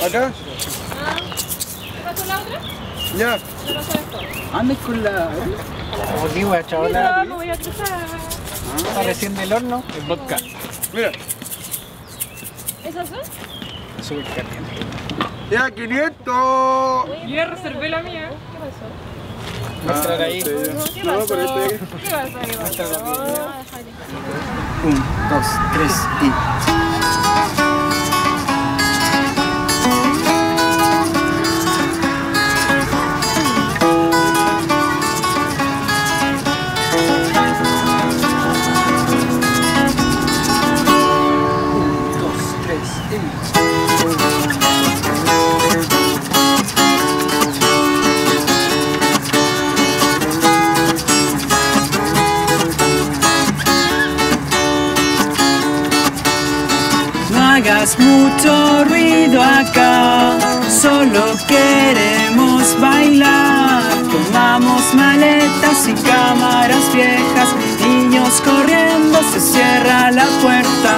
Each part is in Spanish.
¿Acá? Ah, ¿te pasó la otra? Ya. ¿Te pasó esto? Andes con la... Aquí, wea, No, chavala. me voy a cruzar. Está recién del horno, el vodka. Mira. ¿Esas son? Súper caliente. Ya, 500. Yo ya reservé la mía. ¿Qué pasó? Mostrar ahí. Sí, ya. ¿Qué No, pasó? pero estoy aquí. ¿Qué pasó? ¿Qué pasó? Ah, déjale. 1, 2, 3 y... Hagas mucho ruido acá, solo queremos bailar. Tomamos maletas y cámaras viejas, niños corriendo, se cierra la puerta.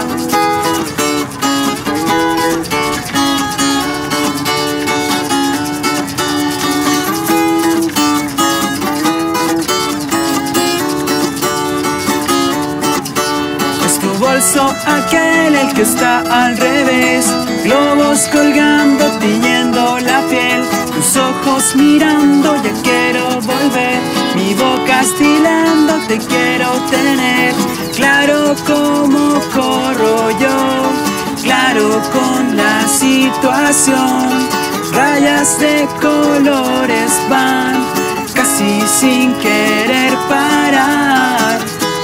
Bolso aquel, el que está al revés, globos colgando, tiñendo la piel, tus ojos mirando, ya quiero volver, mi boca estilando, te quiero tener, claro como corro yo, claro con la situación, rayas de colores van, casi sin querer parar.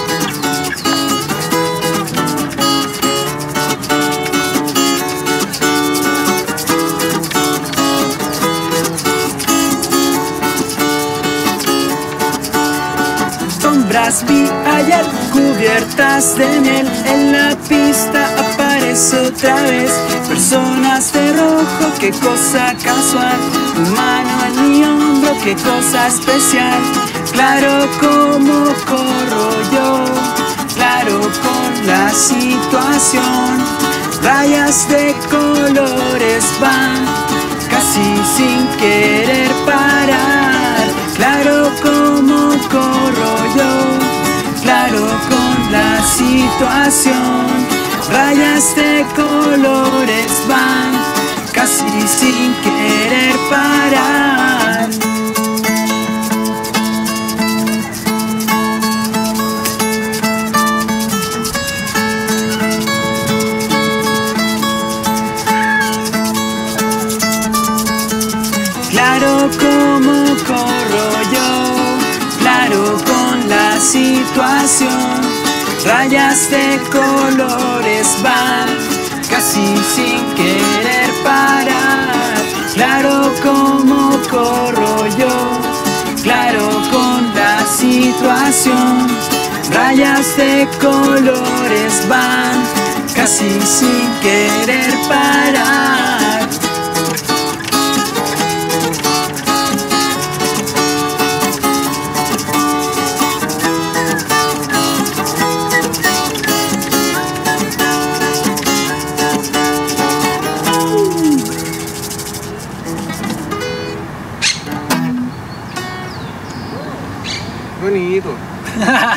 Vi ayer cubiertas de miel, en la pista aparece otra vez, personas de rojo, qué cosa casual, tu mano en mi hombro, qué cosa especial, claro como corro yo, claro con la situación, rayas de colores van, casi sin querer parar, claro como corro yo, claro con la situación, rayas de colores van, casi sin querer parar. Claro como corro yo, claro con la situación, rayas de colores van, casi sin querer parar, claro como corro yo, claro con la situación, rayas de colores van, casi sin querer parar. Bonito.